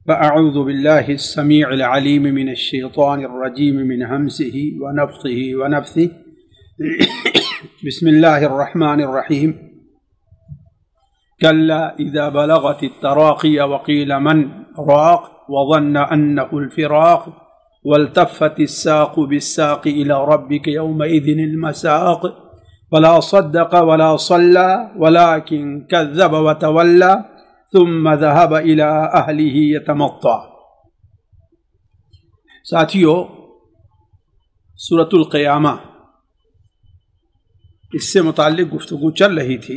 فأعوذ بالله السميع العليم من الشيطان الرجيم من همزه ونفخه ونفثه بسم الله الرحمن الرحيم كلا إذا بلغت التراقي وقيل من راق وظن أنه الفراق والتفت الساق بالساق إلى ربك يومئذ المساق فلا صدق ولا صلى ولكن كذب وتولى ثم ذهب إلى أهله يتمطى۔ ساتھیو، سورۃ القیامہ اس سے متعلق گفتگو چل رہی تھی۔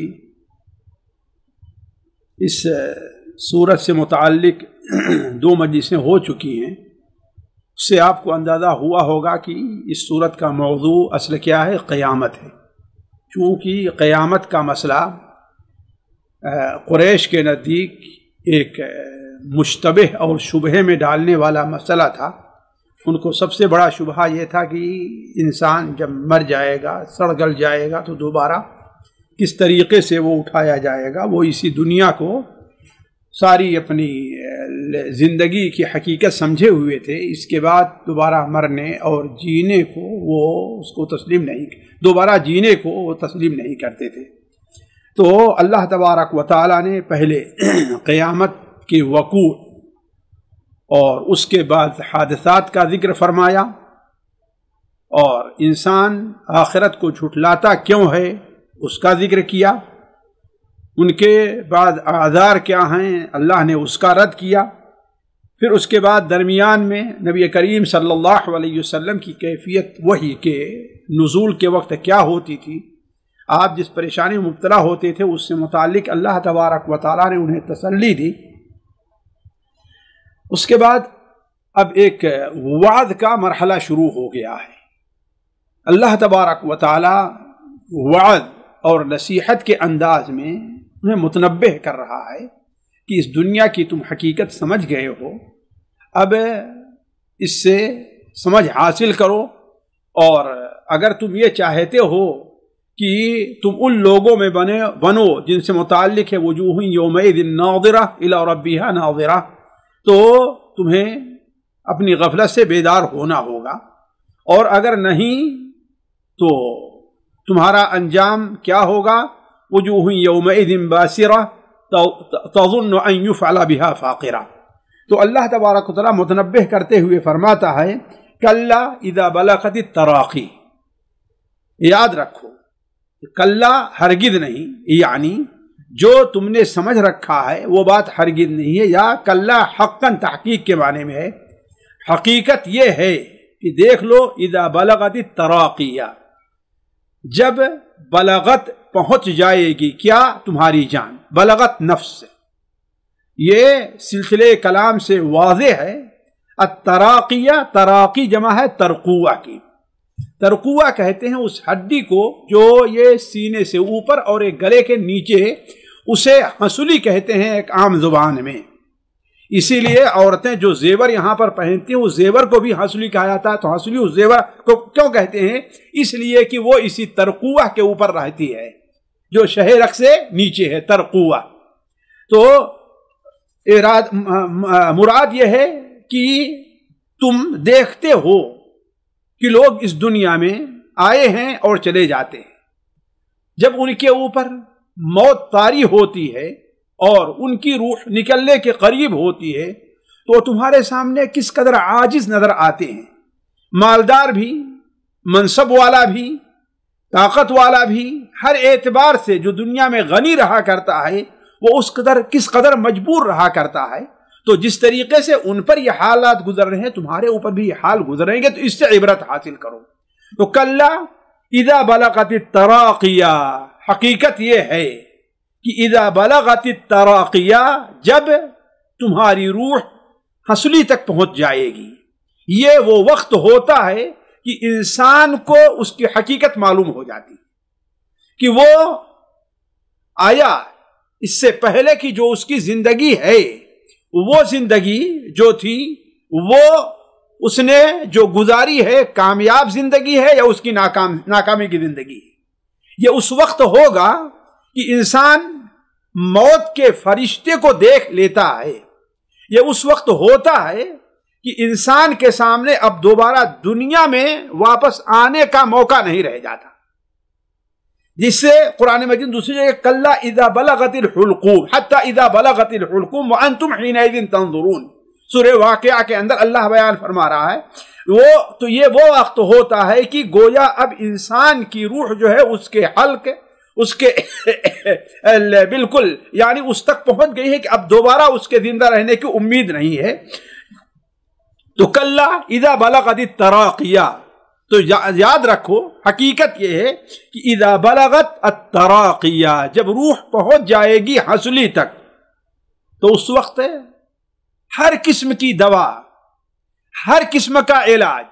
اس سورت سے متعلق دو مجلسیں ہو چکی ہیں، اس سے آپ کو اندازہ ہوا ہوگا کہ اس سورت کا موضوع اصل کیا ہے؟ قیامت ہے۔ چونکہ قیامت کا مسئلہ قریش کے نزدیک ایک مشتبہ اور شبہے میں ڈالنے والا مسئلہ تھا۔ ان کو سب سے بڑا شبہہ یہ تھا کہ انسان جب مر جائے گا، سڑ گل جائے گا، تو دوبارہ کس طریقے سے وہ اٹھایا جائے گا۔ وہ اسی دنیا کو ساری اپنی زندگی کی حقیقت سمجھے ہوئے تھے، اس کے بعد دوبارہ مرنے اور جینے کو وہ اس کو تسلیم نہیں، دوبارہ جینے کو وہ تسلیم نہیں کرتے تھے۔ تو اللہ تبارک و تعالیٰ نے پہلے قیامت کے وقوع اور اس کے بعد حادثات کا ذکر فرمایا، اور انسان آخرت کو جھٹلاتا کیوں ہے اس کا ذکر کیا۔ ان کے بعد اعذار کیا ہیں، اللہ نے اس کا رد کیا۔ پھر اس کے بعد درمیان میں نبی کریم صلی اللہ علیہ وسلم کی کیفیت وحی کے نزول کے وقت کیا ہوتی تھی، آپ جس پریشانی میں مبتلا ہوتے تھے، اس سے متعلق اللہ تبارک و تعالیٰ نے انہیں تسلی دی۔ اس کے بعد اب ایک وعد کا مرحلہ شروع ہو گیا ہے۔ اللہ تبارک و تعالیٰ وعد اور نصیحت کے انداز میں انہیں متنبہ کر رہا ہے کہ اس دنیا کی تم حقیقت سمجھ گئے ہو، اب اس سے سمجھ حاصل کرو، اور اگر تم یہ چاہتے ہو کہ تم ان لوگوں میں بنو جن سے متعلق ہے وجوہ یومئذ ناظرہ الی ربہا ناظرہ، تو تمہیں اپنی غفلت سے بیدار ہونا ہوگا، اور اگر نہیں تو تمہارا انجام کیا ہوگا؟ وجوہ یومئذ باسرہ تظن ان یفعل بها فاقرہ۔ تو اللہ تبارک و تعالیٰ متنبہ کرتے ہوئے فرماتا ہے کلا اذا بلغت التراقی، یاد رکھو کلا ہرگز نہیں، یعنی جو تم نے سمجھ رکھا ہے وہ بات ہرگز نہیں ہے، یا کلا حقاً تحقیق کے معنی میں ہے۔ حقیقت یہ ہے کہ دیکھ لو اذا بلغت التراقیہ، جب بلغت پہنچ جائے گی کیا؟ تمہاری جان، بلغت نفس، یہ سلسلے کلام سے واضح ہے۔ التراقیہ، تراقی جمع ہے ترقوہ کی۔ ترقوہ کہتے ہیں اس ہڈی کو جو یہ سینے سے اوپر اور ایک گلے کے نیچے، اسے حنسلی کہتے ہیں ایک عام زبان میں۔ اسی لیے عورتیں جو زیور یہاں پر پہنتی ہیں اس زیور کو بھی حنسلی کہا جاتا ہے۔ تو حنسلی اس زیور کو کیوں کہتے ہیں؟ اس لیے کہ وہ اسی ترقوہ کے اوپر رہتی ہے جو شہ رگ سے نیچے ہے، ترقوہ۔ تو مراد یہ ہے کہ تم دیکھتے ہو کہ لوگ اس دنیا میں آئے ہیں اور چلے جاتے ہیں، جب ان کے اوپر موت طاری ہوتی ہے اور ان کی روح نکلنے کے قریب ہوتی ہے تو تمہارے سامنے کس قدر عاجز نظر آتے ہیں۔ مالدار بھی، منصب والا بھی، طاقت والا بھی، ہر اعتبار سے جو دنیا میں غنی رہا کرتا ہے وہ کس قدر مجبور رہا کرتا ہے۔ تو جس طریقے سے ان پر یہ حالات گزر رہے ہیں تمہارے اوپر بھی یہ حال گزریں گے، تو اس سے عبرت حاصل کرو۔ تو کلا اذا بلغت التراقیہ، حقیقت یہ ہے کہ اذا بلغت التراقیہ، جب تمہاری روح حنسلی تک پہنچ جائے گی۔ یہ وہ وقت ہوتا ہے کہ انسان کو اس کی حقیقت معلوم ہو جاتی کہ وہ آیا اس سے پہلے کی جو اس کی زندگی ہے، وہ زندگی جو تھی وہ اس نے جو گزاری ہے کامیاب زندگی ہے یا اس کی ناکامی کی زندگی ہے۔ یہ اس وقت ہوگا کہ انسان موت کے فرشتے کو دیکھ لیتا ہے، یہ اس وقت ہوتا ہے کہ انسان کے سامنے اب دوبارہ دنیا میں واپس آنے کا موقع نہیں رہ جاتا، جس سے قرآن مجید دوسری جگہ کلا اذا بلغت الحلقوم حتی اذا بلغت الحلقوم وانتم حینئذ تنظرون، سورہ واقعہ کے اندر اللہ بیان فرما رہا ہے یہ وہ وقت ہوتا ہے کہ گویا اب انسان کی روح جو ہے اس کے حلق، اس کے بالکل یعنی اس تک پہنچ گئی ہے کہ اب دوبارہ اس کے زندہ رہنے کی امید نہیں ہے۔ تو کلا اذا بلغت التراقیہ، تو یاد رکھو حقیقت یہ ہے کہ اذا بلغت التراقیہ، جب روح پہنچ جائے گی حصلی تک تو اس وقت ہر قسم کی دوا، ہر قسم کا علاج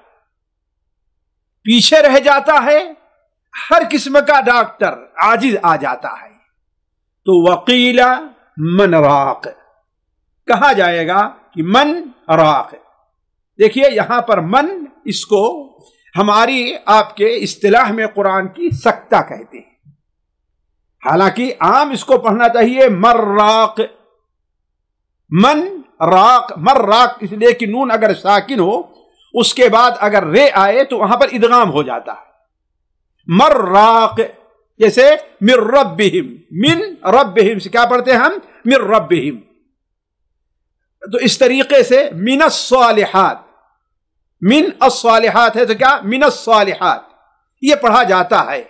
پیچھے رہ جاتا ہے، ہر قسم کا ڈاکٹر عاجز آ جاتا ہے۔ تو وقیل من راق، کہا جائے گا کہ من راق۔ دیکھیے یہاں پر من، اس کو ہماری آپ کے اصطلاح میں قرآن کی سکتہ کہتے ہیں، حالانکہ عام اس کو پڑھنا چاہیے مراق، من راق، مراق اس لیے کہ نون اگر ساکن ہو اس کے بعد اگر رے آئے تو وہاں پر ادغام ہو جاتا ہے۔ مراق، جیسے من ربہم، من ربہم سے کیا پڑھتے ہیں ہم؟ من ربہم۔ تو اس طریقے سے من الصالحات، من الصالحات ہے تو کیا؟ من الصالحات یہ پڑھا جاتا ہے،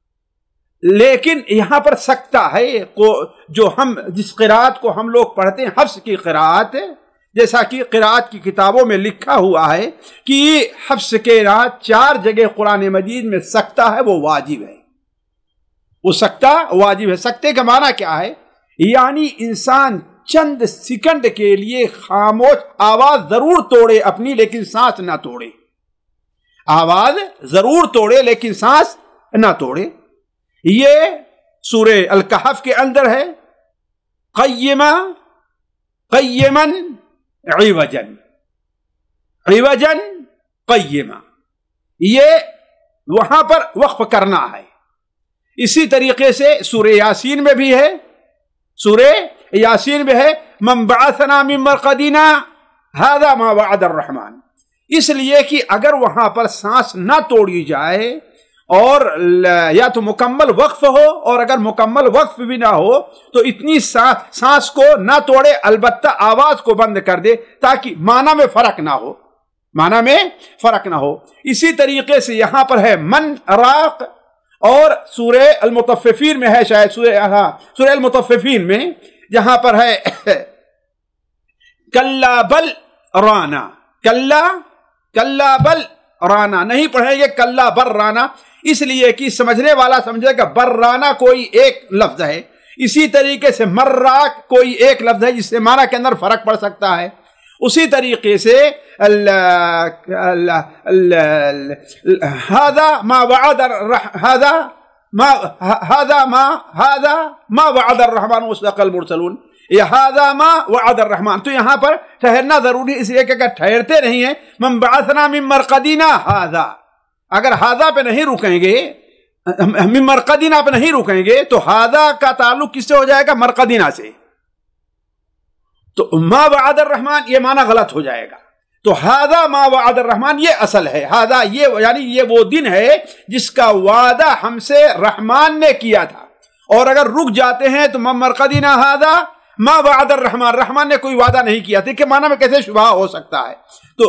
لیکن یہاں پر سکتہ ہے جو ہم جس قراءت کو ہم لوگ پڑھتے ہیں حفص کی قراءت، جیسا کہ قراءت کی کتابوں میں لکھا ہوا ہے کہ حفص کے رات 4 جگہ قرآن مجید میں سکتہ ہے وہ واجب ہے، وہ سکتہ واجب ہے۔ سکتے کا معنی کیا ہے؟ یعنی انسان چند سیکنڈ کے لیے خاموش، آواز ضرور توڑے اپنی لیکن سانس نہ توڑے، آواز ضرور توڑے لیکن سانس نہ توڑے۔ یہ سورہ الکہف کے اندر ہے، قیما قیمن عوجن، عوجن قیما، یہ وہاں پر وقف کرنا ہے۔ اسی طریقے سے سورہ یاسین میں بھی ہے، سورہ یاسین میں ہے من بعثنا من مرقدنا هذا ما وعد الرحمن، اس لیے کہ اگر وہاں پر سانس نہ توڑی جائے اور یا تو مکمل وقف ہو، اور اگر مکمل وقف بھی نہ ہو تو اتنی سانس کو نہ توڑے، البتہ آواز کو بند کر دے تاکہ معنی میں فرق نہ ہو، معنی میں فرق نہ ہو۔ اسی طریقے سے یہاں پر ہے من راق، اور سورہ المطففین میں ہے شاید، سورہ المطففین میں جہاں پر ہے کلا بل رانا، کلا بل رانا، نہیں پڑھیں گے کلا بر رانا، اس لیے کہ سمجھنے والا سمجھے گا برانا کوئی ایک لفظ ہے، اسی طریقے سے مراق کوئی ایک لفظ ہے جس سے معنی کے اندر فرق پڑ سکتا ہے۔ اسی طریقے سے هذا ما وعد الرحمن وصدق المرسلون، یہ هذا ما وعد الرحمن، تو یہاں پر ٹھہرنا ضروری، اس لیے کہ اگر ٹھہرتے نہیں ہیں من بعثنا من مرقدنا هذا، اگر هذا پہ نہیں رکیں گے، من مرقدنا پہ نہیں رکیں گے تو هذا کا تعلق کس سے ہو جائے گا؟ مرقدنا سے، تو ما وعد الرحمن یہ معنی غلط ہو جائے گا۔ تو هذا ما وعد الرحمن یہ اصل ہے، هذا یہ یعنی یہ وہ دن ہے جس کا وعدہ ہم سے رحمان نے کیا تھا، اور اگر رک جاتے ہیں تو من مرقدنا هذا ما وعد الرحمن، رحمان نے کوئی وعدہ نہیں کیا تھا، کہ معنی میں کیسے شبہ ہو سکتا ہے؟ تو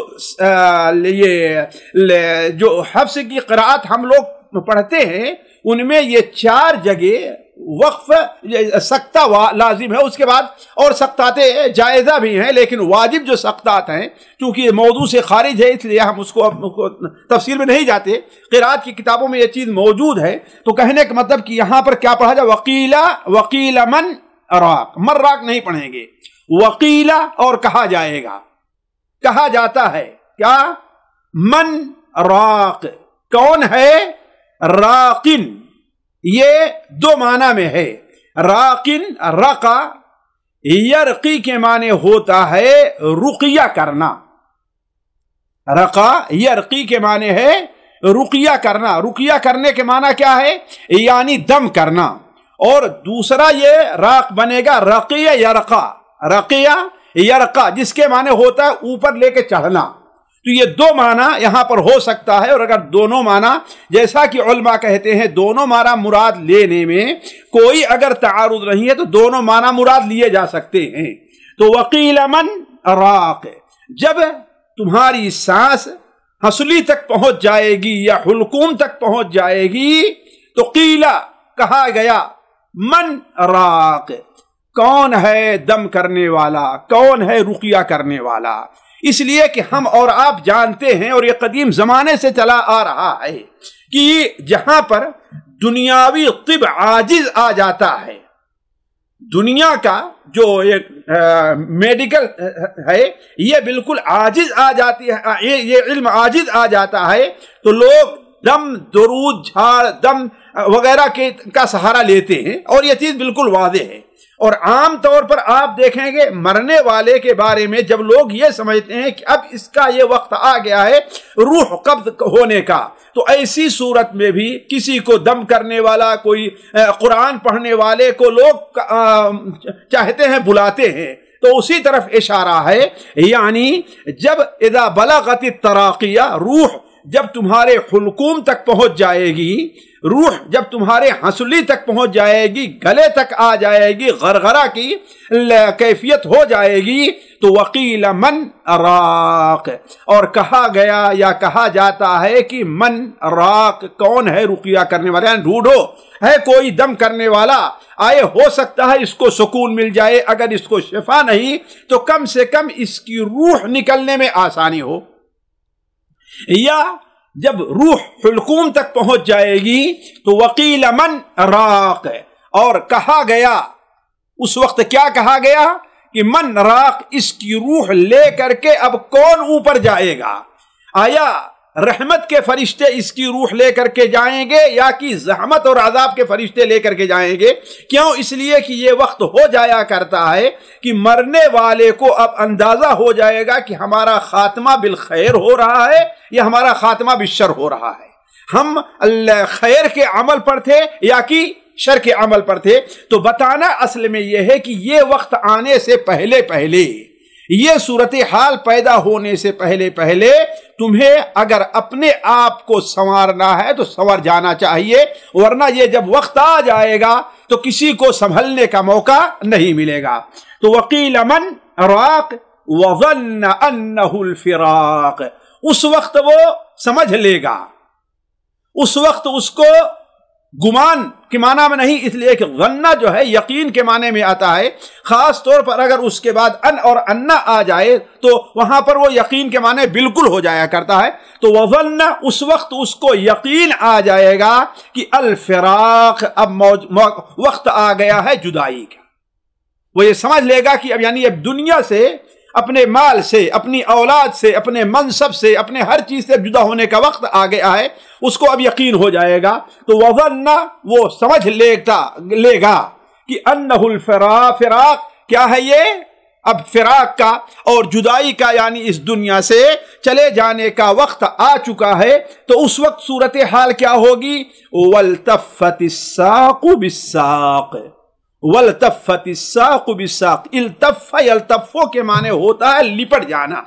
یہ جو حفص کی قراءت ہم لوگ پڑھتے ہیں ان میں یہ 4 جگہ وقف سکتہ لازم ہے، اس کے بعد اور سکتات جائزہ بھی ہیں، لیکن واجب جو سکتات ہیں چونکہ یہ موضوع سے خارج ہے اس لیے ہم اس کو تفصیل میں نہیں جاتے، قراءت کی کتابوں میں یہ چیز موجود ہے۔ تو کہنے کا مطلب کہ یہاں پر کیا پڑھا جائے؟ وقیل من راق، من راق نہیں پڑھیں گے، وقیلا اور کہا جائے گا، کہا جاتا ہے کیا؟ من راق، کون ہے؟ راقن، یہ 2 معنی میں ہے۔ راقن رقا، یرقی کے معنی ہوتا ہے رقیہ کرنا، رقا یرقی کے معنی ہے رقیہ کرنا، رقیہ کرنے کے معنی کیا ہے؟ یعنی دم کرنا، اور دوسرا یہ راق بنے گا رقیہ یرقا، رقیہ یرقا جس کے معنی ہوتا ہے اوپر لے کے چڑھنا، تو یہ دو معنی یہاں پر ہو سکتا ہے، اور اگر دونوں معنی جیسا کہ علماء کہتے ہیں دونوں معنی مراد لینے میں کوئی اگر تعارض نہیں ہے تو دونوں معنی مراد لیے جا سکتے ہیں۔ تو وقیل من راق، جب تمہاری سانس حصلی تک پہنچ جائے گی یا حلقوم تک پہنچ جائے گی تو قیلا کہا گیا من راق، کون ہے دم کرنے والا، کون ہے رقیہ کرنے والا، اس لیے کہ ہم اور آپ جانتے ہیں اور یہ قدیم زمانے سے چلا آ رہا ہے کہ جہاں پر دنیاوی طب عاجز آ جاتا ہے، دنیا کا جو میڈیکل ہے یہ بالکل عاجز آ جاتی ہے، یہ علم عاجز آ جاتا ہے، تو لوگ دم، درود، جھاڑ، دم وغیرہ کا سہارا لیتے ہیں، اور یہ چیز بالکل واضح ہے۔ اور عام طور پر آپ دیکھیں گے مرنے والے کے بارے میں جب لوگ یہ سمجھتے ہیں کہ اب اس کا یہ وقت آ گیا ہے روح قبض ہونے کا، تو ایسی صورت میں بھی کسی کو دم کرنے والا، کوئی قرآن پڑھنے والے کو لوگ چاہتے ہیں، بلاتے ہیں، تو اسی طرف اشارہ ہے، یعنی جب اذا بلغت التراقیہ، روح جب تمہارے حلقوم تک پہنچ جائے گی، روح جب تمہارے حنصلی تک پہنچ جائے گی، گلے تک آ جائے گی، غرغرہ کی کیفیت ہو جائے گی، تو وقیل من راق، اور کہا گیا یا کہا جاتا ہے کہ من راق، کون ہے رقیہ کرنے والا، یعنی ڈھونڈو ہے کوئی دم کرنے والا، آئے ہو سکتا ہے اس کو سکون مل جائے، اگر اس کو شفا نہیں تو کم سے کم اس کی روح نکلنے میں آسانی ہو۔ یا جب روح حلقوم تک پہنچ جائے گی تو وقیل من راق، اور کہا گیا اس وقت کیا کہا گیا کہ من راق، اس کی روح لے کر کے اب کون اوپر جائے گا؟ آیا رحمت کے فرشتے اس کی روح لے کر کے جائیں گے یا کہ زحمت اور عذاب کے فرشتے لے کر کے جائیں گے؟ کیوں؟ اس لیے کہ یہ وقت ہو جایا کرتا ہے کہ مرنے والے کو اب اندازہ ہو جائے گا کہ ہمارا خاتمہ بالخیر ہو رہا ہے یا ہمارا خاتمہ بالشر ہو رہا ہے، ہم خیر کے عمل پر تھے یا کہ شر کے عمل پر تھے۔ تو بتانا اصل میں یہ ہے کہ یہ وقت آنے سے پہلے پہلے، یہ صورتحال پیدا ہونے سے پہلے پہلے تمہیں اگر اپنے آپ کو سنوارنا ہے تو سنور جانا چاہیے، ورنہ یہ جب وقت آ جائے گا تو کسی کو سنبھلنے کا موقع نہیں ملے گا۔ تو وقیل من راق وظن انہ الفراق، اس وقت وہ سمجھ لے گا، اس وقت اس کو گمان کے معنی میں نہیں، اس لیے کہ ظنہ جو ہے یقین کے معنی میں آتا ہے، خاص طور پر اگر اس کے بعد ان اور انا آ جائے تو وہاں پر وہ یقین کے معنی بالکل ہو جایا کرتا ہے۔ تو وظن، اس وقت اس کو یقین آ جائے گا کہ الفراق، اب وقت آ گیا ہے جدائی کا، وہ یہ سمجھ لے گا کہ اب یعنی اب دنیا سے، اپنے مال سے، اپنی اولاد سے، اپنے منصب سے، اپنے ہر چیز سے جدا ہونے کا وقت آ گیا ہے، اس کو اب یقین ہو جائے گا۔ تو وظن، وہ سمجھ لے گا کہ انہ الفراق، فراق کیا ہے یہ؟ اب فراق کا اور جدائی کا، یعنی اس دنیا سے چلے جانے کا وقت آ چکا ہے۔ تو اس وقت صورتحال کیا ہوگی؟ والتفت الساق بالساق، والتفت الساق بالساق، التف یلتفو کے معنی ہوتا ہے لپٹ جانا،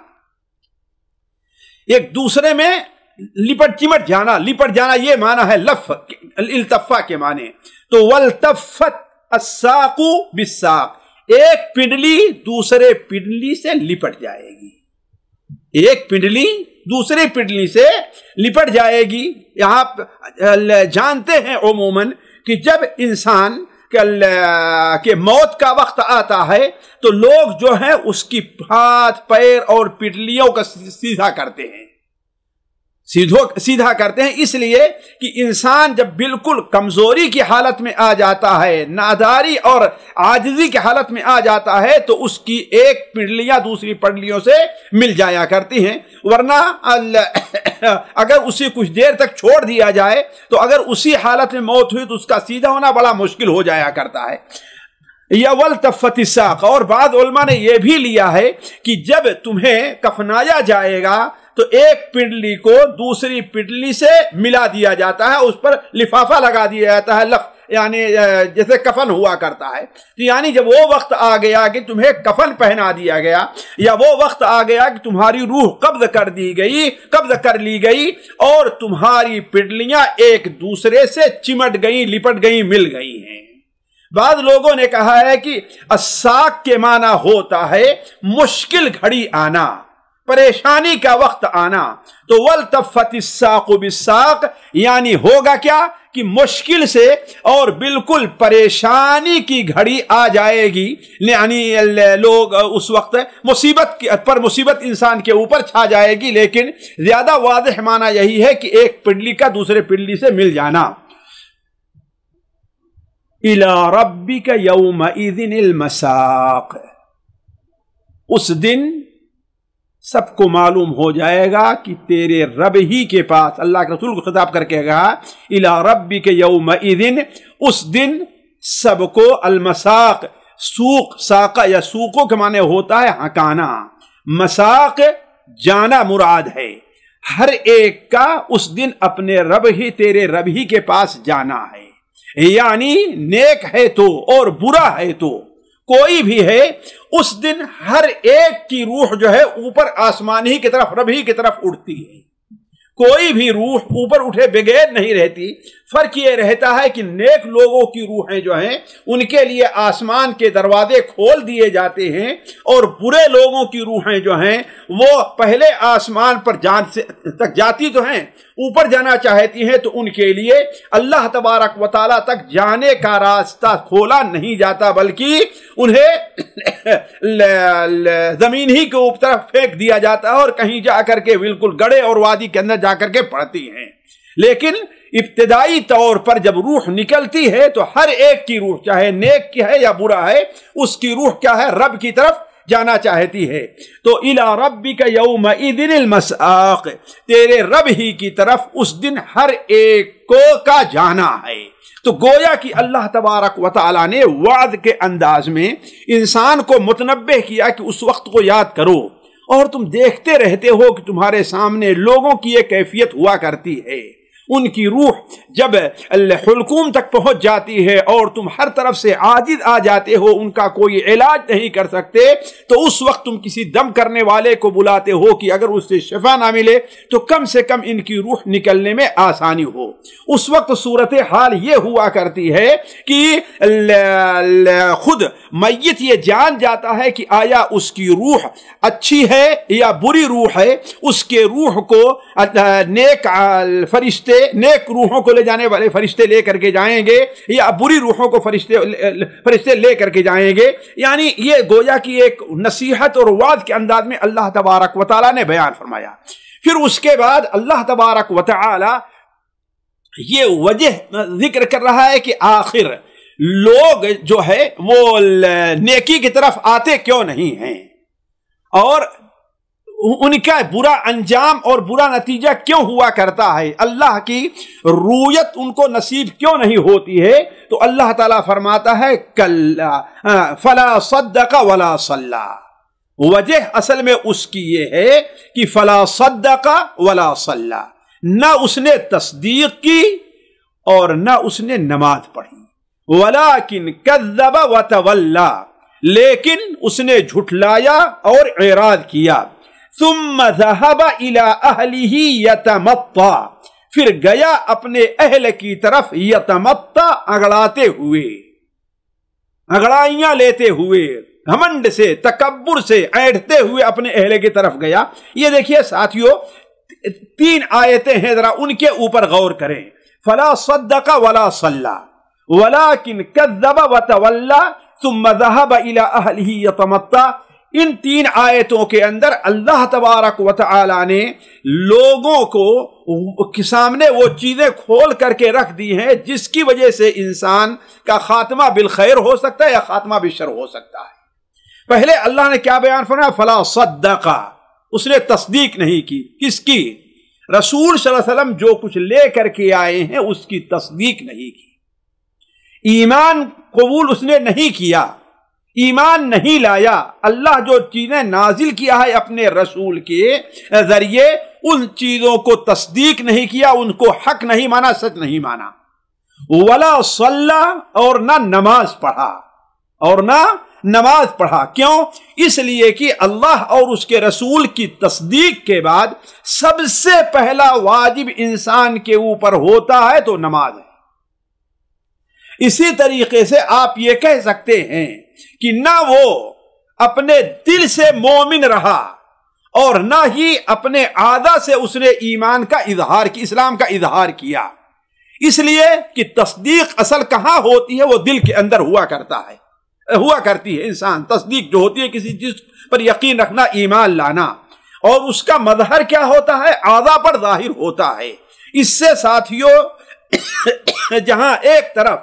ایک دوسرے میں لپٹ چمٹ جانا، لپٹ جانا یہ معنی ہے لف، التفا کے معنی۔ تو والتفت الساق بالساق، ایک پنڈلی دوسرے پنڈلی سے لپٹ جائے گی، ایک پنڈلی دوسرے پنڈلی سے لپٹ جائے گی۔ یہاں جانتے ہیں عموماً کہ جب انسان کہ موت کا وقت آتا ہے تو لوگ جو ہیں اس کی ہاتھ، پیر اور پٹلیوں کا سیدھا کرتے ہیں، سیدھا کرتے ہیں، اس لیے کہ انسان جب بالکل کمزوری کی حالت میں آ جاتا ہے، ناداری اور عاجزی کی حالت میں آ جاتا ہے، تو اس کی ایک پٹلیاں دوسری پٹلیوں سے مل جایا کرتی ہیں، ورنہ اگر اسے کچھ دیر تک چھوڑ دیا جائے تو اگر اسی حالت میں موت ہوئی تو اس کا سیدھا ہونا بڑا مشکل ہو جایا کرتا ہے۔ یا والتفت الساق، اور بعض علماء نے یہ بھی لیا ہے کہ جب تمہیں کفنایا جائے گا تو ایک پنڈلی کو دوسری پنڈلی سے ملا دیا جاتا ہے، اس پر لفافہ لگا دیا جاتا ہے، یعنی جیسے کفن ہوا کرتا ہے، یعنی جب وہ وقت آ گیا کہ تمہیں کفن پہنا دیا گیا، یا وہ وقت آ گیا کہ تمہاری روح قبض کر لی گئی اور تمہاری پنڈلیاں ایک دوسرے سے چمٹ گئیں، لپٹ گئیں، مل گئی ہیں۔ بعض لوگوں نے کہا ہے کہ الساق کے معنی ہوتا ہے مشکل گھڑی آنا، پریشانی کا وقت آنا، تو والتفت الساق بالساق یعنی ہوگا کیا کہ مشکل سے اور بالکل پریشانی کی گھڑی آ جائے گی، یعنی لوگ اس وقت مصیبت انسان کے اوپر چھا جائے گی، لیکن زیادہ واضح معنی یہی ہے کہ ایک پنڈلی کا دوسرے پنڈلی سے مل جانا۔ الی ربک یومئذ المساق، اس دن سب کو معلوم ہو جائے گا کہ تیرے رب ہی کے پاس، اللہ کے رسول کو خطاب کر کے کہا الی ربک یومئذ، اس دن سب کو المساق، سوق، ساقہ یا سوقوں کے معنی ہوتا ہے ہکانا، مساق جانا مراد ہے، ہر ایک کا اس دن اپنے رب ہی، تیرے رب ہی کے پاس جانا ہے، یعنی نیک ہے تو اور برا ہے تو کوئی بھی ہے، اس دن ہر ایک کی روح جو ہے اوپر آسمان ہی کی طرف، رب ہی کی طرف اڑتی ہے، کوئی بھی روح اوپر اٹھے بغیر نہیں رہتی۔ فرق یہ رہتا ہے کہ نیک لوگوں کی روحیں جو ہیں ان کے لیے آسمان کے دروازے کھول دیے جاتے ہیں، اور برے لوگوں کی روحیں جو ہیں وہ پہلے آسمان پر تک جاتی تو ہیں، اوپر جانا چاہتی ہیں، تو ان کے لیے اللہ تبارک و تعالیٰ تک جانے کا راستہ کھولا نہیں جاتا، بلکہ انہیں زمین ہی کے اوپر طرف پھینک دیا جاتا ہے، اور کہیں جا کر کے بالکل گڑھے اور وادی کے اندر جا کر کے پڑتی ہیں۔ لیکن ابتدائی طور پر جب روح نکلتی ہے تو ہر ایک کی روح، چاہے نیک کی ہے یا برا ہے، اس کی روح کیا ہے؟ رب کی طرف جانا چاہتی ہے۔ تو الی ربک یومئذ المساق، تیرے رب ہی کی طرف اس دن ہر ایک کو کا جانا ہے۔ تو گویا کہ اللہ تبارک و تعالیٰ نے وعد کے انداز میں انسان کو متنبہ کیا کہ اس وقت کو یاد کرو، اور تم دیکھتے رہتے ہو کہ تمہارے سامنے لوگوں کی یہ کیفیت ہوا کرتی ہے، ان کی روح جب حلقوم تک پہنچ جاتی ہے اور تم ہر طرف سے عاجز آ جاتے ہو، ان کا کوئی علاج نہیں کر سکتے، تو اس وقت تم کسی دم کرنے والے کو بلاتے ہو کہ اگر اس سے شفا نہ ملے تو کم سے کم ان کی روح نکلنے میں آسانی ہو۔ اس وقت صورتحال یہ ہوا کرتی ہے کہ خود میت یہ جان جاتا ہے کہ آیا اس کی روح اچھی ہے یا بری روح ہے، اس کے روح کو نیک فرشتے، نیک روحوں کو لے جانے والے فرشتے لے کر کے جائیں گے، یا بری روحوں کو فرشتے لے کر کے جائیں گے۔ یعنی یہ گویا کی ایک نصیحت اور وعد کے انداز میں اللہ تبارک و تعالیٰ نے بیان فرمایا۔ پھر اس کے بعد اللہ تبارک و تعالیٰ یہ وجہ ذکر کر رہا ہے کہ آخر لوگ جو ہے وہ نیکی کی طرف آتے کیوں نہیں ہیں، اور ان کا برا انجام اور برا نتیجہ کیوں ہوا کرتا ہے، اللہ کی رویت ان کو نصیب کیوں نہیں ہوتی ہے۔ تو اللہ تعالیٰ فرماتا ہے کلا فلا صدق ولا صلی، وجہ اصل میں اس کی یہ ہے کہ فلا صدق ولا صلی، نہ اس نے تصدیق کی اور نہ اس نے نماز پڑھی، ولیکن کذب وتولی، لیکن اس نے جھٹلایا اور اعراض کیا، ثم ذهب الى اهله يتمطى، پھر گیا اپنے اہل کی طرف یتمطى، اگڑاتے ہوئے، اگڑائیاں لیتے ہوئے، گھمنڈ سے، تکبر سے ایڑھتے ہوئے اپنے اہل کی طرف گیا۔ یہ دیکھیے ساتھیو، 3 آیتیں ہیں، ذرا ان کے اوپر غور کریں۔ فلا صدق ولا صلی ولكن كذب وتولى ثم ذهب الى اهله يتمطى، ان 3 آیتوں کے اندر اللہ تبارک و تعالی نے لوگوں کو سامنے وہ چیزیں کھول کر کے رکھ دی ہیں جس کی وجہ سے انسان کا خاتمہ بالخیر ہو سکتا ہے یا خاتمہ بالشر ہو سکتا ہے۔ پہلے اللہ نے کیا بیان فرمایا؟ فلا صدق، اس نے تصدیق نہیں کی، کس کی؟ رسول صلی اللہ علیہ وسلم جو کچھ لے کر کے آئے ہیں اس کی تصدیق نہیں کی، ایمان قبول اس نے نہیں کیا، ایمان نہیں لایا۔ اللہ جو چیزیں نازل کیا ہے اپنے رسول کے ذریعے، ان چیزوں کو تصدیق نہیں کیا، ان کو حق نہیں مانا، سچ نہیں مانا۔ ولا صلی، اور نہ نماز پڑھا، اور نہ نماز پڑھا۔ کیوں؟ اس لیے کہ اللہ اور اس کے رسول کی تصدیق کے بعد سب سے پہلا واجب انسان کے اوپر ہوتا ہے تو نماز ہے۔ اسی طریقے سے آپ یہ کہہ سکتے ہیں کہ نہ وہ اپنے دل سے مومن رہا اور نہ ہی اپنے اعضاء سے اس نے ایمان کا اظہار کی، اسلام کا اظہار کیا، اس لیے کہ تصدیق اصل کہاں ہوتی ہے؟ وہ دل کے اندر ہوا کرتی ہے۔ انسان تصدیق جو ہوتی ہے کسی چیز پر یقین رکھنا، ایمان لانا، اور اس کا مظہر کیا ہوتا ہے؟ اعضاء پر ظاہر ہوتا ہے۔ اس سے ساتھیوں جہاں ایک طرف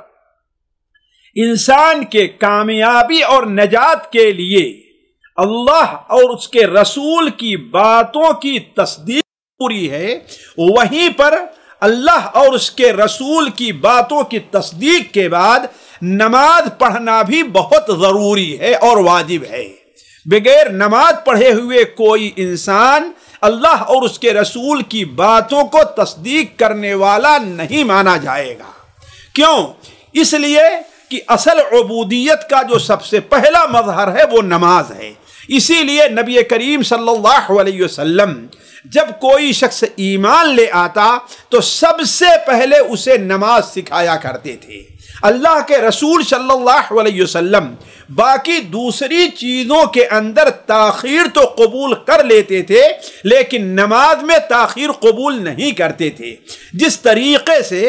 انسان کے کامیابی اور نجات کے لیے اللہ اور اس کے رسول کی باتوں کی تصدیق پوری ہے، وہیں پر اللہ اور اس کے رسول کی باتوں کی تصدیق کے بعد نماز پڑھنا بھی بہت ضروری ہے اور واجب ہے۔ بغیر نماز پڑھے ہوئے کوئی انسان اللہ اور اس کے رسول کی باتوں کو تصدیق کرنے والا نہیں مانا جائے گا۔ کیوں؟ اس لیے کہ اصل عبودیت کا جو سب سے پہلا مظہر ہے وہ نماز ہے۔ اسی لیے نبی کریم صلی اللہ علیہ وسلم جب کوئی شخص ایمان لے آتا تو سب سے پہلے اسے نماز سکھایا کرتے تھے۔ اللہ کے رسول صلی اللہ علیہ وسلم باقی دوسری چیزوں کے اندر تاخیر تو قبول کر لیتے تھے، لیکن نماز میں تاخیر قبول نہیں کرتے تھے۔ جس طریقے سے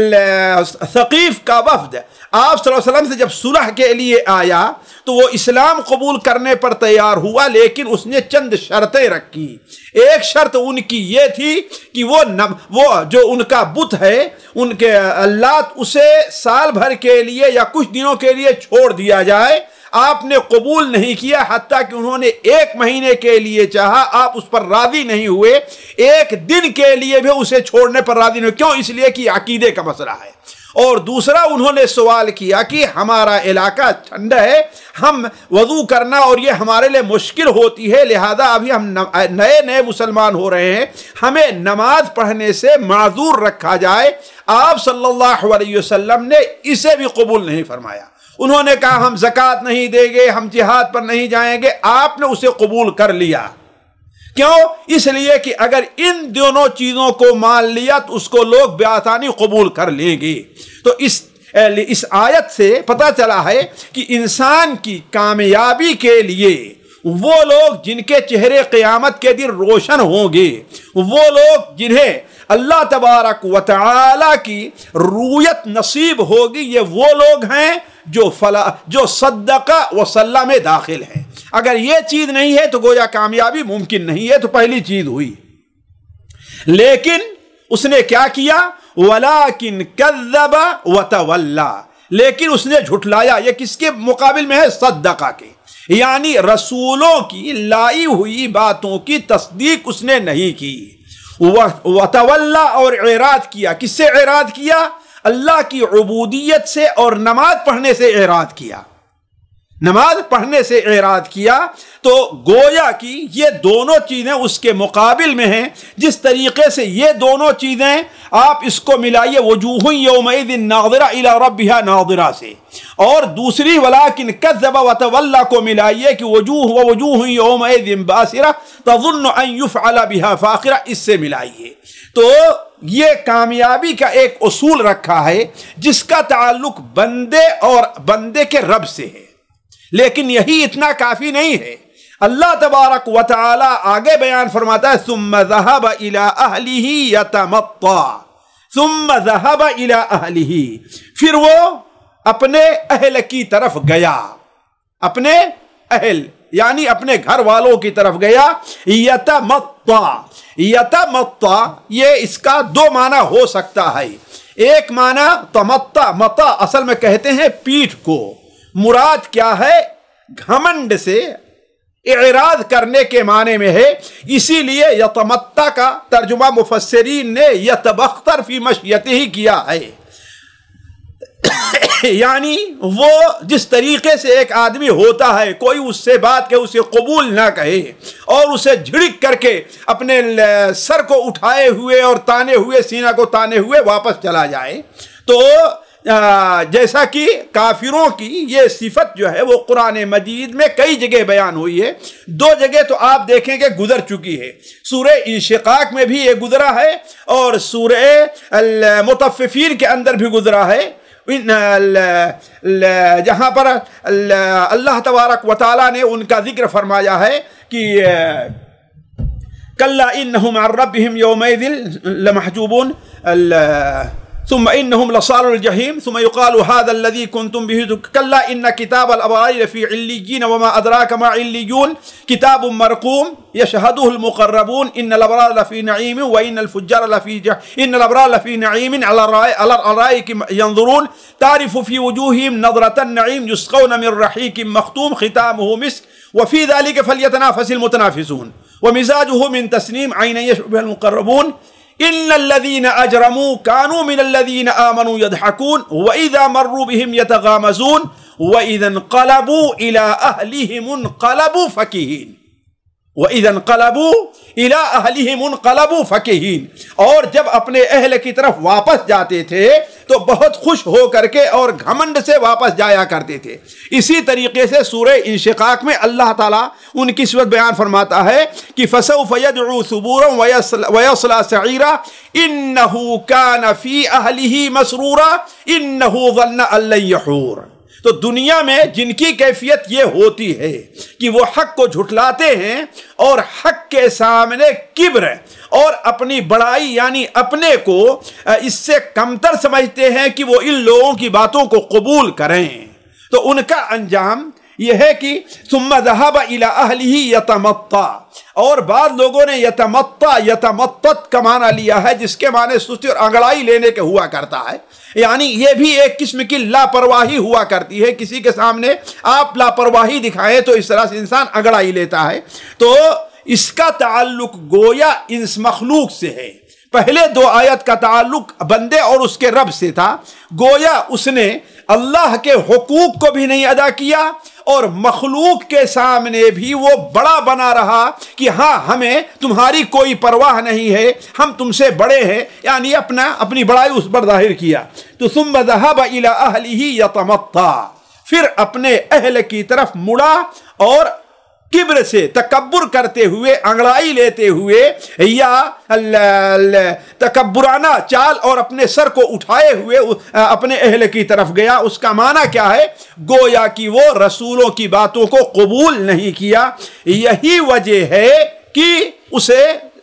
ثقیف کا وفد آپ صلی اللہ علیہ وسلم سے جب صلح کے لیے آیا تو وہ اسلام قبول کرنے پر تیار ہوا، لیکن اس نے چند شرطیں رکھی۔ ایک شرط ان کی یہ تھی کہ وہ جو ان کا بت ہے، ان کے اللہ، اسے سال بھر کے لیے یا کچھ دنوں کے لیے چھوڑ دیا جائے۔ آپ نے قبول نہیں کیا، حتیٰ کہ انہوں نے 1 مہینے کے لیے چاہا، آپ اس پر راضی نہیں ہوئے، 1 دن کے لیے بھی اسے چھوڑنے پر راضی نہیں ہوئے۔ کیوں؟ اس لیے کہ عقیدے کا مسئلہ ہے۔ اور دوسرا انہوں نے سوال کیا کہ ہمارا علاقہ ٹھنڈا ہے، ہم وضو کرنا اور یہ ہمارے لیے مشکل ہوتی ہے، لہذا ابھی ہم نئے مسلمان ہو رہے ہیں، ہمیں نماز پڑھنے سے معذور رکھا جائے۔ آپ صلی اللہ علیہ وسلم نے اسے بھی قبول نہیں فرمایا۔ انہوں نے کہا ہم زکوٰۃ نہیں دیں گے، ہم جہاد پر نہیں جائیں گے۔ آپ نے اسے قبول کر لیا۔ کیوں؟ اس لیے کہ اگر ان دونوں چیزوں کو مان لیا تو اس کو لوگ بآسانی قبول کر لیں گے۔ تو اس آیت سے پتہ چلا ہے کہ انسان کی کامیابی کے لیے وہ لوگ جن کے چہرے قیامت کے دن روشن ہوں گے، وہ لوگ جنہیں اللہ تبارک و تعالی کی رویت نصیب ہوگی، یہ وہ لوگ ہیں جو صدقہ و صلی میں داخل ہیں۔ اگر یہ چیز نہیں ہے تو گویا کامیابی ممکن نہیں ہے۔ تو پہلی چیز ہوئی، لیکن اس نے کیا کیا؟ وَلَٰكِنْ كَذَّبَ وَتَوَلَّىٰ، لیکن اس نے جھٹلایا۔ یہ کس کے مقابل میں ہے؟ صدقہ کے، یعنی رسولوں کی لائی ہوئی باتوں کی تصدیق اس نے نہیں کی۔ وَتَوَلَّىٰ، اور اعراض کیا۔ کس سے اعراض کیا؟ اللہ کی عبودیت سے اور نماز پڑھنے سے اعراض کیا۔ نماز پڑھنے سے اعراض کیا تو گویا کہ یہ دونوں چیزیں اس کے مقابل میں ہیں۔ جس طریقے سے یہ دونوں چیزیں آپ اس کو ملائیے وجوہ یومئذ ناظرہ الی ربہا ناظرہ سے، اور دوسری ولیکن کذب وتولی کو ملائیے کہ وجوہ یومئذ باسرہ تظن ان یفعل بہا فاقرہ، اس سے ملائیے۔ تو یہ کامیابی کا ایک اصول رکھا ہے جس کا تعلق بندے اور بندے کے رب سے ہے، لیکن یہی اتنا کافی نہیں ہے۔ اللہ تبارک و تعالی آگے بیان فرماتا ہے ثم ذهب الى اهله يتمطى، ثم ذهب الى اهله، پھر وہ اپنے اہل کی طرف گیا، اپنے اہل یعنی اپنے گھر والوں کی طرف گیا۔ یتمطى یہ اس کا 2 معنی ہو سکتا ہے۔ ایک معنی تمطع، مطع اصل میں کہتے ہیں پیٹھ کو، مراد کیا ہے؟ گھمنڈ سے اعراض کرنے کے معنی میں ہے۔ اسی لیے یتمطع کا ترجمہ مفسرین نے یتبختر فی مشیتہ کیا ہے، یعنی وہ جس طریقے سے ایک آدمی ہوتا ہے، کوئی اس سے بات کہ اسے قبول نہ کہے اور اسے جھڑک کر کے اپنے سر کو اٹھائے ہوئے اور تانے ہوئے، سینہ کو تانے ہوئے واپس چلا جائے، تو جیسا کہ کافروں کی یہ صفت جو ہے وہ قرآن مجید میں کئی جگہ بیان ہوئی ہے. 2 جگہ تو آپ دیکھیں کہ گزر چکی ہے. سورہ انشقاق میں بھی یہ گزرا ہے اور سورہ المطففین کے اندر بھی گزرا ہے، جہاں پر اللہ تبارک و تعالیٰ نے ان کا ذکر فرمایا ہے کہ کلا انہم عن ربہم یومئذ لمحجوبون ثم انہم لصالوا الجحیم ثم يقال هذا الذي كنتم به كلا ان كتاب الابرار لفي عليين وما ادراك ما عليون كتاب مرقوم يشهده المقربون ان الابرار لفي نعيم وان الفجار لفي ان الابرار لفي نعيم على الارائك ينظرون تعرف في وجوههم نظرة النعيم يسقون من رحيق مختوم ختامه مسك وفي ذلك فليتنافس المتنافسون ومزاجه من تسنيم عينا يشرب بها المقربون ان الذين اجرموا كانوا من الذين امنوا يضحكون واذا مروا بهم يتغامزون واذا انقلبوا الى اهلهم انقلبوا فكهين وَإِذَا انْقَلَبُوا إِلَىٰ أَهْلِهِمُ انْقَلَبُوا فَكِهِينَ، اور جب اپنے اہل کی طرف واپس جاتے تھے تو بہت خوش ہو کر کے اور گھمنڈ سے واپس جایا کرتے تھے. اسی طریقے سے سورہ انشقاق میں اللہ تعالیٰ ان کی صفت بیان فرماتا ہے کہ فَسَوْفَ يَدْعُو ثُبُورًا وَيَصْلَىٰ سَعِيرًا إِنَّهُ كَانَ فِي أَهْلِهِ مَسْرُورًا إِنَّهُ ظَنَّ أَن لَّن يَحُورَ. تو دنیا میں جن کی کیفیت یہ ہوتی ہے کہ وہ حق کو جھٹلاتے ہیں اور حق کے سامنے کبر اور اپنی بڑائی یعنی اپنے کو اس سے کمتر سمجھتے ہیں کہ وہ ان لوگوں کی باتوں کو قبول کریں، تو ان کا انجام یہ ہے کہ ثم ذهب الى اهله يتمطى. اور بعض لوگوں نے یتمطت کا معنی لیا ہے جس کے معنی سستی اور انگڑائی لینے کے ہوا کرتا ہے، یعنی یہ بھی ایک قسم کی لاپرواہی ہوا کرتی ہے. کسی کے سامنے آپ لاپرواہی دکھائیں تو اس طرح سے انسان انگڑائی لیتا ہے. تو اس کا تعلق گویا اس مخلوق سے ہے. پہلے 2 آیت کا تعلق بندے اور اس کے رب سے تھا، گویا اس نے اللہ کے حقوق کو بھی نہیں ادا کیا اور مخلوق کے سامنے بھی وہ بڑا بنا رہا کہ ہاں ہمیں تمہاری کوئی پرواہ نہیں ہے، ہم تم سے بڑے ہیں، یعنی اپنی بڑائی اس پر ظاہر کیا. تو ثم ذهب الى اهله يتمطى، پھر اپنے اہل کی طرف مڑا اور کبر سے تکبر کرتے ہوئے انگڑائی لیتے ہوئے یا تکبرانہ چال اور اپنے سر کو اٹھائے ہوئے اپنے اہل کی طرف گیا. اس کا معنی کیا ہے؟ گویا کہ وہ رسولوں کی باتوں کو قبول نہیں کیا. یہی وجہ ہے کہ اسے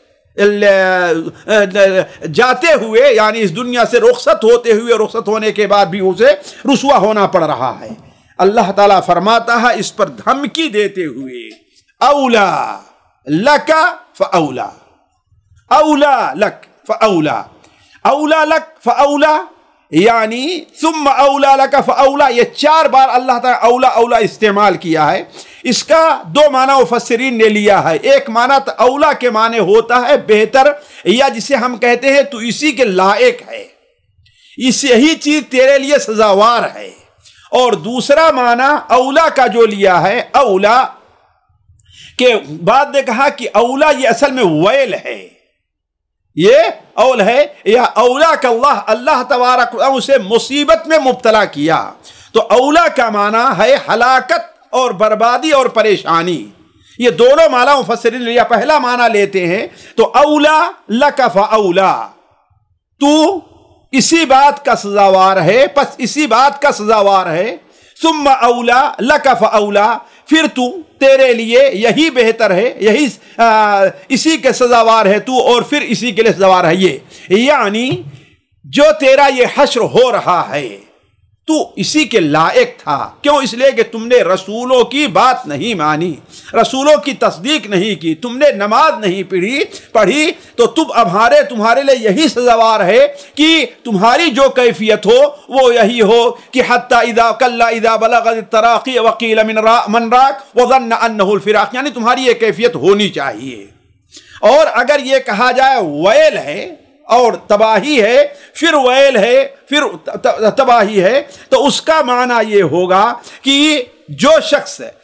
جاتے ہوئے یعنی اس دنیا سے رخصت ہوتے ہوئے رخصت ہونے کے بعد بھی اسے رسوا ہونا پڑ رہا ہے. اللہ تعالیٰ فرماتا ہے اس پر دھمکی دیتے ہوئے اولا لک فاولا، اولا لک فاولا، اولا لک فاولا یعنی ثم اولا لک فاولا. یہ 4 بار اللہ تعالیٰ اولا اولا استعمال کیا ہے. اس کا 2 معنی مفسرین نے لیا ہے. ایک معنی اولا کے معنی ہوتا ہے بہتر یا جسے ہم کہتے ہیں تو اسی کے لائق ہے، یہی چیز تیرے لیے سزاوار ہے. اور دوسرا معنی اولا کا جو لیا ہے اولا کہ بعد نے کہا کہ اولا یہ اصل میں ویل ہے، یہ اول ہے یا اولا کا اللہ تبارک اسے مصیبت میں مبتلا کیا. تو اولا کا معنی ہے ہلاکت اور بربادی اور پریشانی. یہ دونوں معنی مفسرین لیا. پہلا معنی لیتے ہیں تو اولا لک فاولا، تو اسی بات کا سزاوار ہے، پس اسی بات کا سزاوار ہے. ثم اولا لک فاولا، پھر تو تیرے لیے یہی بہتر ہے، یہی اسی کے سزاوار ہے تو، اور پھر اسی کے لیے سزاوار ہے یہ. یعنی جو تیرا یہ حشر ہو رہا ہے تو اسی کے لائق تھا. کیوں؟ اس لیے کہ تم نے رسولوں کی بات نہیں مانی، رسولوں کی تصدیق نہیں کی، تم نے نماز نہیں پڑھی تو تمہارے لیے یہی سزاوار ہے کہ تمہاری جو کیفیت ہو وہ یہی ہو کہ حتی اذا بلغت التراقی وقیل من راق وظن انہ الفراق، یعنی تمہاری یہ کیفیت ہونی چاہیے. اور اگر یہ کہا جائے ویل ہے اور تباہی ہے، پھر ویل ہے، پھر تباہی ہے، تو اس کا معنی یہ ہوگا کہ جو شخص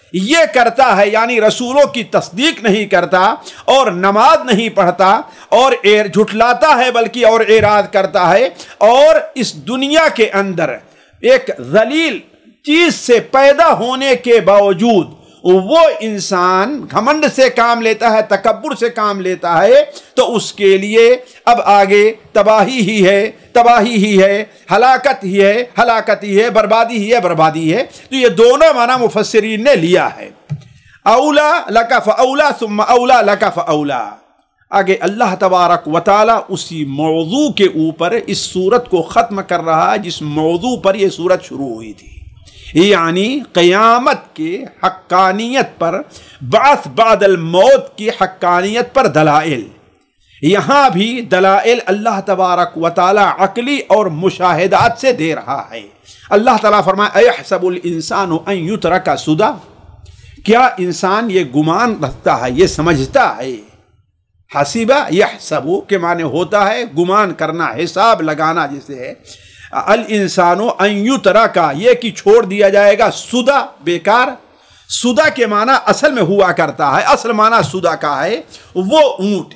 یہ کرتا ہے یعنی رسولوں کی تصدیق نہیں کرتا اور نماز نہیں پڑھتا اور جھٹلاتا ہے بلکہ اور اعراض کرتا ہے، اور اس دنیا کے اندر ایک ذلیل چیز سے پیدا ہونے کے باوجود وہ انسان گھمنڈ سے کام لیتا ہے، تکبر سے کام لیتا ہے، تو اس کے لیے اب آگے تباہی ہی ہے، ہلاکت ہی ہے، بربادی ہی ہے، بربادی ہے۔ تو یہ دونوں معنی مفسرین نے لیا ہے، اولا لک فاولا ثم اولا لک فاولا۔ آگے اللہ تبارک و تعالی اسی موضوع کے اوپر اس سورت کو ختم کر رہا ہے جس موضوع پر یہ سورت شروع ہوئی تھی، یعنی قیامت کے حقانیت پر، بعث بعد الموت کی حقانیت پر دلائل۔ یہاں بھی دلائل اللہ تبارک و تعالی عقلی اور مشاہدات سے دے رہا ہے۔ اللہ تعالیٰ فرمائے ایحسب الانسان ان یترک سدی، کیا انسان یہ گمان رکھتا ہے، یہ سمجھتا ہے، حسیبہ یحسب کے معنی ہوتا ہے گمان کرنا، حساب لگانا جسے ہے، الانسان ان یترک یہ کہ چھوڑ دیا جائے گا، سدی بیکار۔ سدی کے معنی اصل میں ہوا کرتا ہے، اصل معنی سدی کا ہے وہ اونٹ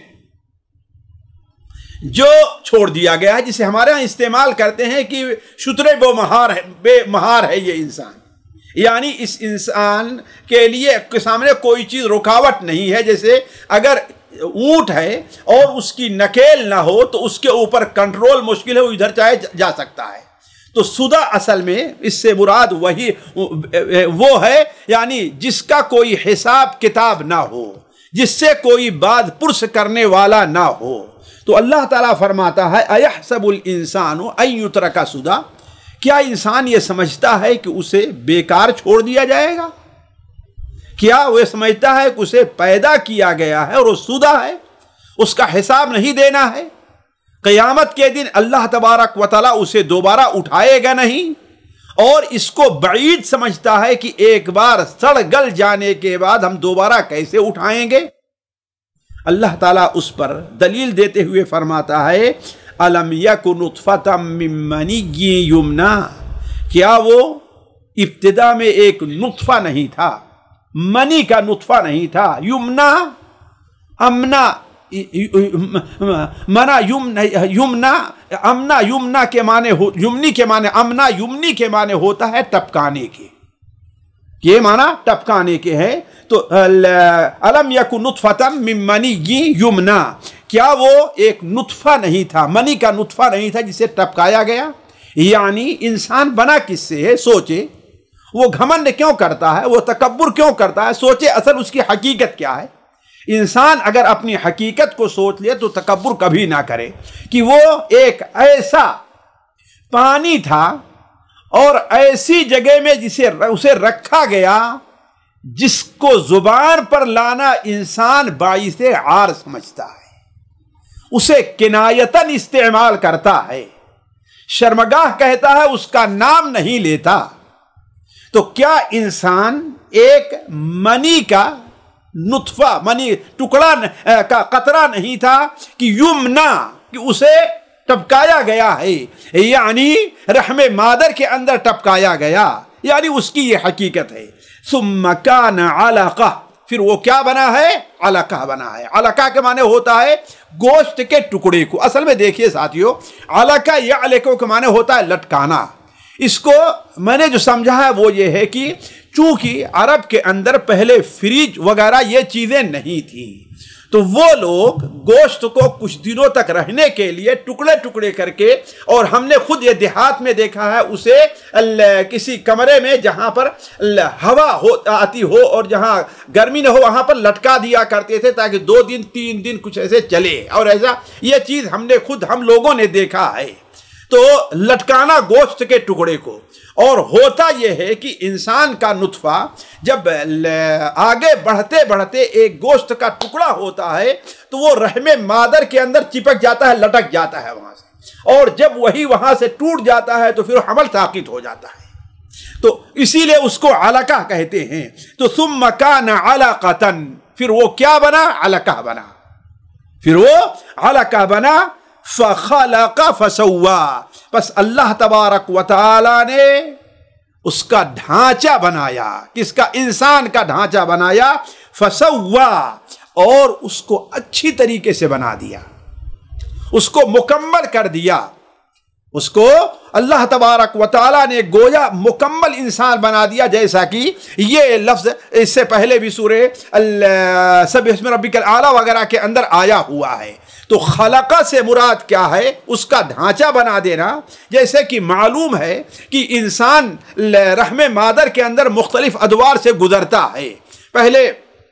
جو چھوڑ دیا گیا ہے، جسے ہمارے ہاں استعمال کرتے ہیں کہ شترے بے مہار ہے یہ انسان، یعنی اس انسان کے لیے سامنے کوئی چیز رکاوٹ نہیں ہے۔ جیسے اگر اونٹ ہے اور اس کی نکیل نہ ہو تو اس کے اوپر کنٹرول مشکل ہے، وہ ادھر چاہے جا سکتا ہے۔ تو سدی اصل میں اس سے مراد وہی وہ ہے یعنی جس کا کوئی حساب کتاب نہ ہو، جس سے کوئی بات پرس کرنے والا نہ ہو۔ تو اللہ تعالیٰ فرماتا ہے ایحسب الانسان ان یترک سدی، کیا انسان یہ سمجھتا ہے کہ اسے بیکار چھوڑ دیا جائے گا؟ کیا وہ سمجھتا ہے کہ اسے پیدا کیا گیا ہے اور وہ سدی ہے، اس کا حساب نہیں دینا ہے؟ قیامت کے دن اللہ تبارک و تعالیٰ اسے دوبارہ اٹھائے گا نہیں، اور اس کو بعید سمجھتا ہے کہ ایک بار سڑ گل جانے کے بعد ہم دوبارہ کیسے اٹھائیں گے؟ اللہ تعالیٰ اس پر دلیل دیتے ہوئے فرماتا ہے الم یک نطفۃ من منی یمنا، کیا وہ ابتدا میں ایک نطفہ نہیں تھا، منی کا نطفہ نہیں تھا، یمنا امنا منا یمنا امنا یمنا کے معنی یمنی کے معنی امنا یمنی کے معنی ہوتا ہے ٹپکانے کے، یہ معنی ٹپکانے کے ہے۔ تو الم یک نطفۃ من منی یمنا، کیا وہ ایک نطفہ نہیں تھا، منی کا نطفہ نہیں تھا جسے ٹپکایا گیا؟ یعنی انسان بنا کس سے ہے؟ سوچے وہ گھمنڈ کیوں کرتا ہے، وہ تکبر کیوں کرتا ہے؟ سوچے اصل اس کی حقیقت کیا ہے۔ انسان اگر اپنی حقیقت کو سوچ لے تو تکبر کبھی نہ کرے کہ وہ ایک ایسا پانی تھا اور ایسی جگہ میں اسے رکھا گیا جس کو زبان پر لانا انسان باعث عار سمجھتا ہے، اسے کنایتاً استعمال کرتا ہے، شرمگاہ کہتا ہے، اس کا نام نہیں لیتا۔ تو کیا انسان ایک منی کا نطفہ، منی ٹکڑا کا قطرہ نہیں تھا کہ یمنا، کہ اسے ٹپکایا گیا ہے، یعنی رحم مادر کے اندر ٹپکایا گیا، یعنی اس کی یہ حقیقت ہے۔ ثم کان علقہ، پھر وہ کیا بنا ہے؟ علقہ بنا ہے۔ علقہ کے معنی ہوتا ہے گوشت کے ٹکڑے کو۔ اصل میں دیکھیے ساتھیو، علقہ یا علقہ کے معنی ہوتا ہے لٹکانا۔ اس کو میں نے جو سمجھا ہے وہ یہ ہے کہ چونکہ عرب کے اندر پہلے فریج وغیرہ یہ چیزیں نہیں تھیں، تو وہ لوگ گوشت کو کچھ دنوں تک رہنے کے لیے ٹکڑے ٹکڑے کر کے، اور ہم نے خود یہ دیہات میں دیکھا ہے، اسے کسی کمرے میں جہاں پر ہوا آتی ہو اور جہاں گرمی نہ ہو وہاں پر لٹکا دیا کرتے تھے تاکہ 2 دن 3 دن کچھ ایسے چلے، اور ایسا یہ چیز ہم لوگوں نے دیکھا ہے۔ تو لٹکانا گوشت کے ٹکڑے کو، اور ہوتا یہ ہے کہ انسان کا نطفہ جب آگے بڑھتے بڑھتے ایک گوشت کا ٹکڑا ہوتا ہے تو وہ رحم مادر کے اندر چپک جاتا ہے، لٹک جاتا ہے وہاں سے، اور جب وہی وہاں سے ٹوٹ جاتا ہے تو پھر حمل ساقط ہو جاتا ہے، تو اسی لیے اس کو علقہ کہتے ہیں۔ تو ثم کان علقۃ، پھر وہ کیا بنا؟ علقہ بنا، پھر وہ علقہ بنا، فخلق فسوا، بس اللہ تبارک و تعالی نے اس کا ڈھانچہ بنایا. کس کا؟ انسان کا ڈھانچہ بنایا. فسوا، اور اس کو اچھی طریقے سے بنا دیا، اس کو مکمل کر دیا. اس کو اللہ تبارک و تعالیٰ نے گویا مکمل انسان بنا دیا. جیسا کہ یہ لفظ اس سے پہلے بھی سورہ سبح اسم ربک الاعلیٰ وغیرہ کے اندر آیا ہوا ہے. تو خلقہ سے مراد کیا ہے؟ اس کا ڈھانچہ بنا دینا. جیسے کہ معلوم ہے کہ انسان رحم مادر کے اندر مختلف ادوار سے گزرتا ہے. پہلے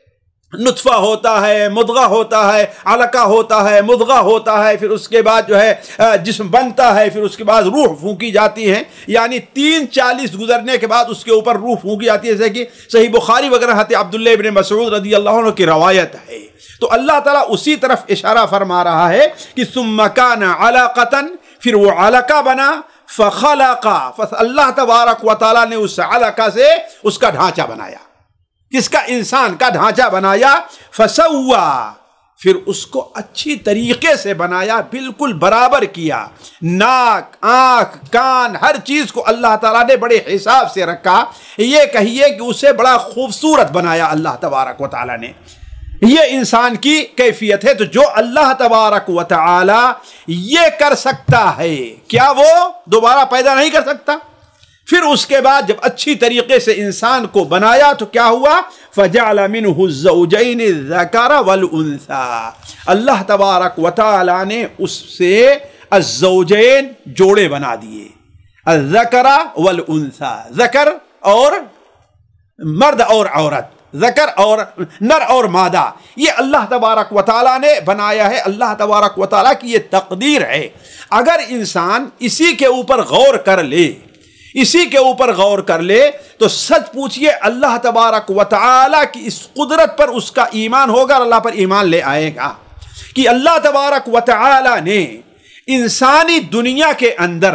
نطفہ ہوتا ہے، مضغہ ہوتا ہے، علقہ ہوتا ہے، مضغہ ہوتا ہے، پھر اس کے بعد جو ہے جسم بنتا ہے، پھر اس کے بعد روح پھونکی جاتی ہے. یعنی 43 گزرنے کے بعد اس کے اوپر روح پھونکی جاتی ہے، جیسے کہ صحیح بخاری وغیرہ حضرت عبداللہ ابن مسعود رضی اللہ عنہ کی روایت ہے. تو اللہ تعالیٰ اسی طرف اشارہ فرما رہا ہے کہ ثم کان علاقۃ، پھر وہ علقہ بنا، فخلق، اللہ تبارک و تعالیٰ نے اس علقہ سے اس کا ڈھانچہ بنایا. کس کا؟ انسان کا ڈھانچہ بنایا. فسوا، پھر اس کو اچھی طریقے سے بنایا، بالکل برابر کیا. ناک، آنکھ، کان، ہر چیز کو اللہ تعالیٰ نے بڑے حساب سے رکھا. یہ کہیے کہ اسے بڑا خوبصورت بنایا اللہ تبارک و تعالیٰ نے. یہ انسان کی کیفیت ہے. تو جو اللہ تبارک و تعالیٰ یہ کر سکتا ہے، کیا وہ دوبارہ پیدا نہیں کر سکتا؟ پھر اس کے بعد جب اچھی طریقے سے انسان کو بنایا تو کیا ہوا؟ فَجَعْلَ مِنْهُ الزَّوْجَيْنِ الذَّكَرَ وَالْأُنثَى، اللہ تبارک و تعالی نے اس سے الزوجین جوڑے بنا دیے. الذکر والانثى، ذکر اور مرد اور عورت، ذکر اور نر اور مادہ، یہ اللہ تبارک و تعالیٰ نے بنایا ہے. اللہ تبارک و تعالیٰ کی یہ تقدیر ہے. اگر انسان اسی کے اوپر غور کر لے، اسی کے اوپر غور کر لے تو سچ پوچھئے اللہ تبارک و تعالیٰ کی اس قدرت پر اس کا ایمان ہوگا اور اللہ پر ایمان لے آئے گا کہ اللہ تبارک و تعالیٰ نے انسانی دنیا کے اندر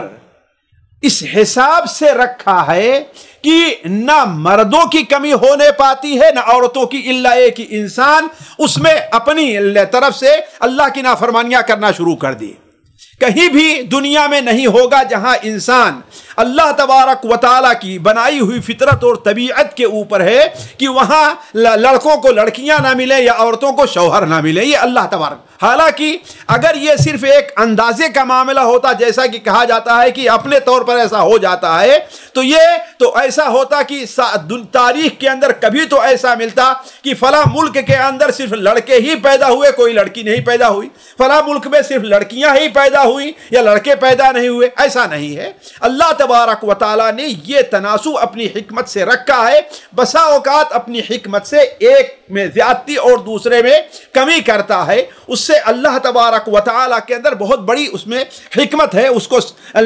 اس حساب سے رکھا ہے کہ نہ مردوں کی کمی ہونے پاتی ہے نہ عورتوں کی، الا ایک کہ انسان اس میں اپنی طرف سے اللہ کی نافرمانیاں کرنا شروع کر دی. کہیں بھی دنیا میں نہیں ہوگا جہاں انسان اللہ تبارک و تعالیٰ کی بنائی ہوئی فطرت اور طبیعت کے اوپر ہے کہ وہاں لڑکوں کو لڑکیاں نہ ملے یا عورتوں کو شوہر نہ ملے. یہ اللہ تبارک، حالانکہ اگر یہ صرف ایک اندازے کا معاملہ ہوتا، جیسا کہ کہا جاتا ہے کہ اپنے طور پر ایسا ہو جاتا ہے، تو یہ تو ایسا ہوتا کہ تاریخ کے اندر کبھی تو ایسا ملتا کہ فلاں ملک کے اندر صرف لڑکے ہی پیدا ہوئے، کوئی لڑکی نہیں پیدا ہوئی، فلاں ملک میں صرف لڑکیاں ہی پیدا ہوئی یا لڑکے پیدا نہیں ہوئے. ایسا نہیں ہے. اللہ تبارک و تعالیٰ نے یہ تناسب اپنی حکمت سے رکھا ہے. بسا اوقات اپنی حکمت سے ایک میں زیادتی اور دوسرے میں کمی کرتا ہے. اس سے اللہ تبارک و تعالیٰ کے اندر بہت بڑی اس میں حکمت ہے، اس کو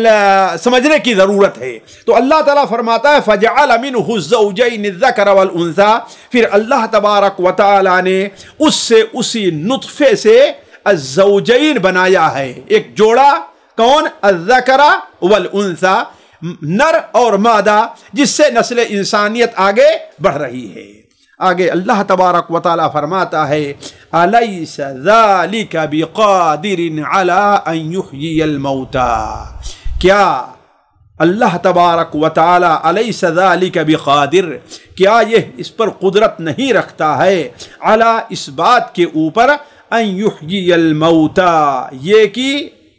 سمجھنے کی ضرورت ہے. تو اللہ تعالیٰ فرماتا ہے فَجَعَلَ مِنْهُ الزَّوْجَيْنِ الذَّكَرَ وَالْأُنثَى، پھر اللہ تبارک و تعالیٰ نے اس سے اسی نطفے سے الزوجین بنایا ہے، ایک جوڑا. کون؟ الذکر والانثیٰ، نر اور مادہ، جس سے نسل انسانیت آگے بڑھ رہی ہے. آگے اللہ تبارک و تعالیٰ فرماتا ہے الیس ذالک بقادر علی ان یحیی الموتى، کیا اللہ تبارک و تعالیٰ الیس ذالک بقادر، کیا یہ اس پر قدرت نہیں رکھتا ہے، علی اس بات کے اوپر، ان یحیی الموتى، یہ کہ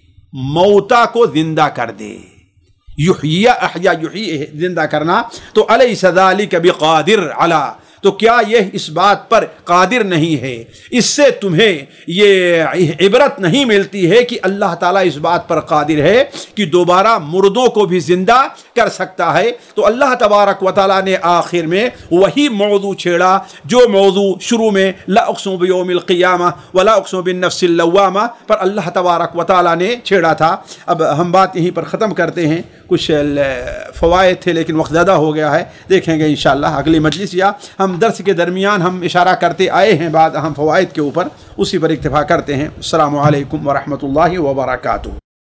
موتا کو زندہ کر دے. یحیی، احیا، یحیی زندہ کرنا. تو الیس ذالک بقادر علی، تو کیا یہ اس بات پر قادر نہیں ہے؟ اس سے تمہیں یہ عبرت نہیں ملتی ہے کہ اللہ تعالیٰ اس بات پر قادر ہے کہ دوبارہ مردوں کو بھی زندہ کر سکتا ہے. تو اللہ تبارک و تعالیٰ نے آخر میں وہی موضوع چھیڑا جو موضوع شروع میں لا اقسم بیوم القیامہ ولا اقسم بالنفس اللوامہ پر اللہ تبارک و تعالیٰ نے چھیڑا تھا. اب ہم بات یہیں پر ختم کرتے ہیں. کچھ فوائد تھے لیکن وقت زیادہ ہو گیا ہے، دیکھیں گے انشاءاللہ اگلی مجلس، یا ہم درس کے درمیان ہم اشارہ کرتے آئے ہیں بعد ہم فوائد کے اوپر، اسی پر اکتفا کرتے ہیں. السلام علیکم ورحمۃ اللہ وبرکاتہ.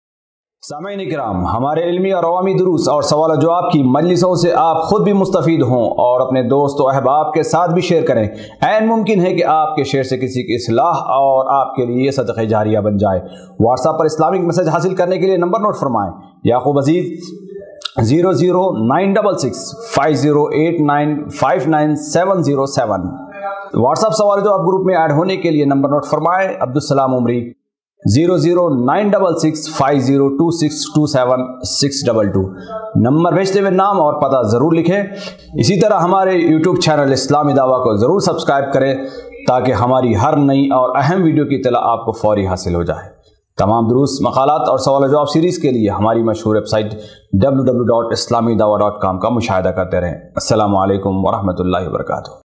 سامعین کرام، ہمارے علمی اور عوامی دروس اور سوال و جواب کی مجلسوں سے آپ خود بھی مستفید ہوں اور اپنے دوست و احباب کے ساتھ بھی شیئر کریں. عین ممکن ہے کہ آپ کے شیئر سے کسی کی اصلاح اور آپ کے لیے صدقہ جاریہ بن جائے. واٹس ایپ پر اسلامک میسج حاصل کرنے کے لیے نمبر نوٹ فرمائیں: یعقوب عزیز 009665089590707। व्हाट्सएप सवाल जवाब ग्रुप में ऐड होने के लिए नंबर नोट फरमाएं, अब्दुलसलाम उमरी 009665026272622। नंबर भेजते हुए नाम और पता ज़रूर लिखें। इसी तरह हमारे यूट्यूब चैनल इस्लामी दावा को ज़रूर सब्सक्राइब करें ताकि हमारी हर नई और अहम वीडियो की इत्तला आपको फौरी हासिल हो जाए। तमाम दुरूस, मकालात और सवाल जवाब सीरीज़ के लिए हमारी मशहूर वेबसाइट www.islamidawa.com का मुशाहिदा करते रहें। अस्सलामु अलैकुम वरहमतुल्लाहि वबरकातुहू।